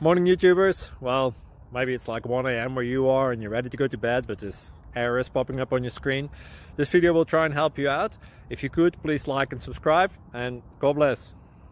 Morning YouTubers. Well, maybe it's like 1 a.m. where you are and you're ready to go to bed, but this error is popping up on your screen. This video will try and help you out. If you could, please like and subscribe, and God bless.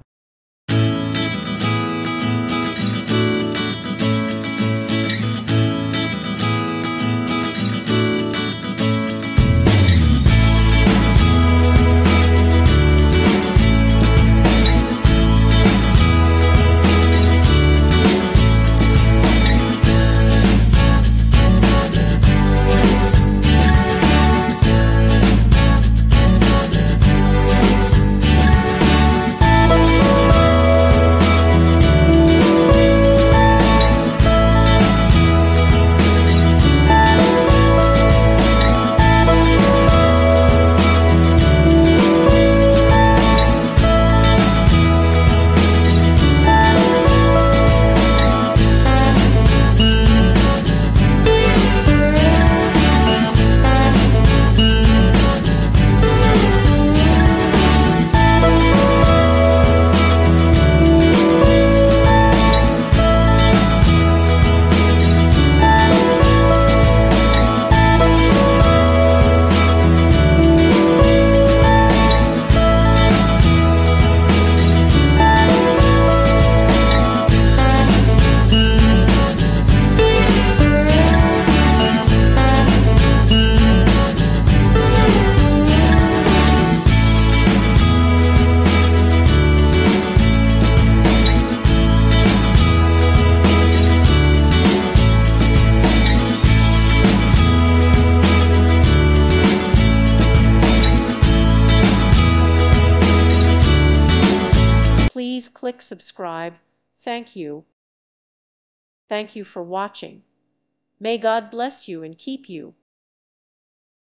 Please click subscribe. Thank you. Thank you for watching. May God bless you and keep you.